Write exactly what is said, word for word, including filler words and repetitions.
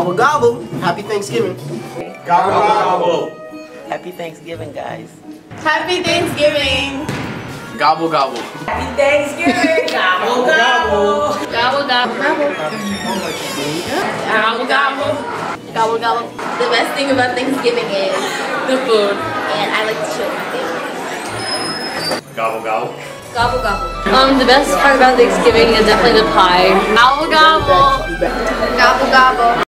Gobble gobble. Happy Thanksgiving. Gobble gobble. Happy Thanksgiving, guys. Happy Thanksgiving. Gobble gobble. Happy Thanksgiving. Gobble gobble. Gobble gobble. Gobble gobble. Gobble gobble. The best thing about Thanksgiving is the food, and I like to chill with my family. Gobble gobble. Gobble gobble. Um, the best part about Thanksgiving is definitely the pie. Gobble gobble. Gobble gobble.